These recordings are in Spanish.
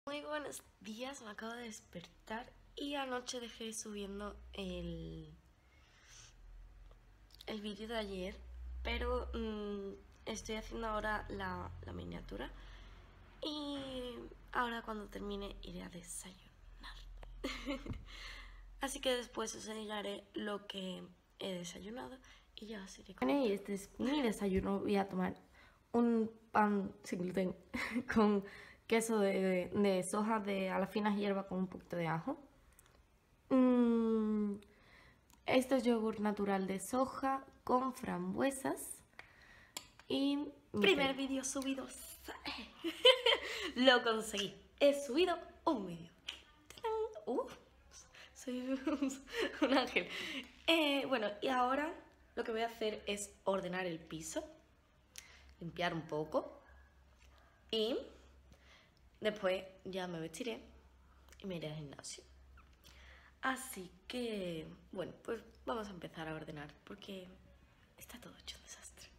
Muy buenos días, me acabo de despertar y anoche dejé subiendo el vídeo de ayer, pero estoy haciendo ahora la miniatura y ahora cuando termine iré a desayunar. Así que después os enseñaré lo que he desayunado y ya os iré contando. Y este es mi desayuno. Voy a tomar un pan sin gluten con queso de soja a las finas hierbas con un poquito de ajo. Esto es yogur natural de soja con frambuesas. Y primer vídeo subido. Lo conseguí. He subido un vídeo. Soy un ángel. Bueno, y ahora lo que voy a hacer es ordenar el piso, limpiar un poco y después ya me vestiré y me iré al gimnasio. Así que, bueno, pues vamos a empezar a ordenar porque está todo hecho un desastre.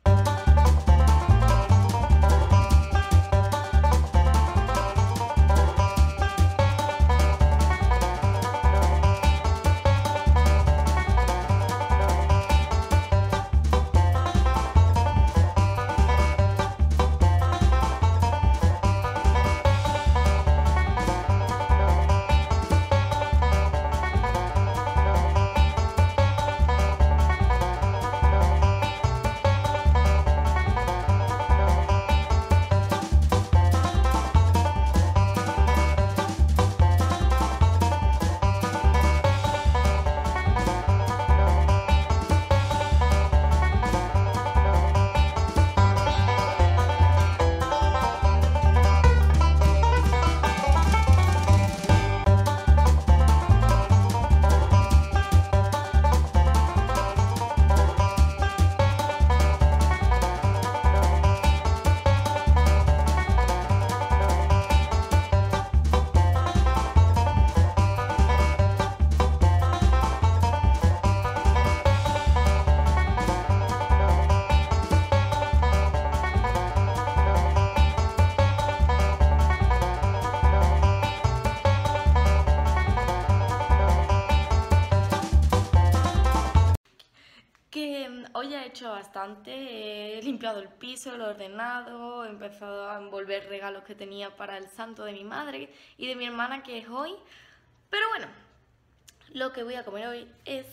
Hoy he hecho bastante, he limpiado el piso, lo he ordenado, he empezado a envolver regalos que tenía para el santo de mi madre y de mi hermana, que es hoy. Pero bueno, lo que voy a comer hoy es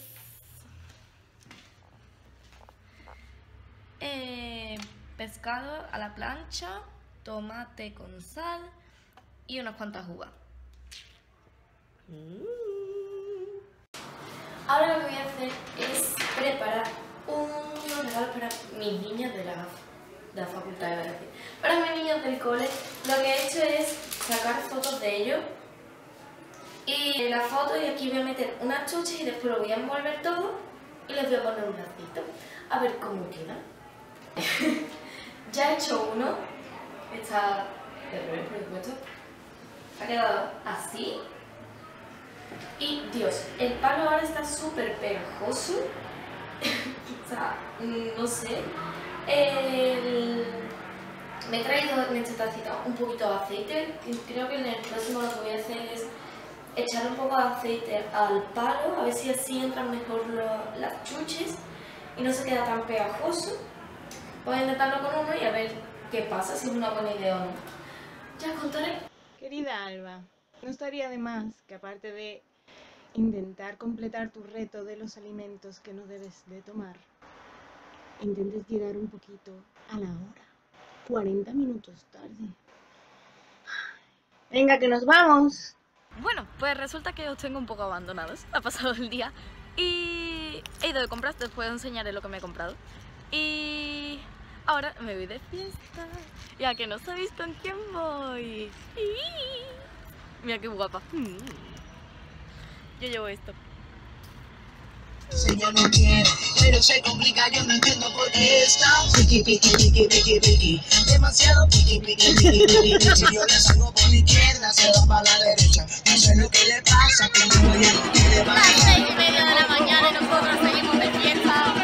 pescado a la plancha, tomate con sal y unas cuantas uvas. Ahora lo que voy a hacer es preparar unos regalos para mis niñas de la facultad, iba a decir. Para mis niños del cole, lo que he hecho es sacar fotos de ellos y la foto, y aquí voy a meter unas chuches y después lo voy a envolver todo y les voy a poner un lacito a ver cómo queda. Ya he hecho uno, está de revés por supuesto, ha quedado así. Y Dios, el palo ahora está súper pegajoso. O sea, no sé. Me he traído en esta tacita un poquito de aceite. Creo que en el próximo lo que voy a hacer es echar un poco de aceite al palo, a ver si así entran mejor las chuches y no se queda tan pegajoso. Voy a intentarlo con uno y a ver qué pasa, si es una buena idea o no. Ya os contaré. Querida Alba, no estaría de más que, aparte de intentar completar tu reto de los alimentos que no debes de tomar, intentes llegar un poquito a la hora. 40 minutos tarde. Venga, que nos vamos. Bueno, pues resulta que os tengo un poco abandonados. Ha pasado el día y he ido de compras. Después os enseñaré lo que me he comprado. Y ahora me voy de fiesta. Ya que no sabéis con quién voy. Mira qué guapa. Yo llevo esto. Si yo no quiero, pero se complica, yo no entiendo por qué está piqui, piqui, piqui, piqui, piqui, demasiado piqui, piqui, piqui, piqui, piqui. Si yo le salgo por la izquierda, se va para la derecha. No sé lo que le pasa, que no quiere más. Las 6:30 de la mañana y nosotros seguimos de fiesta.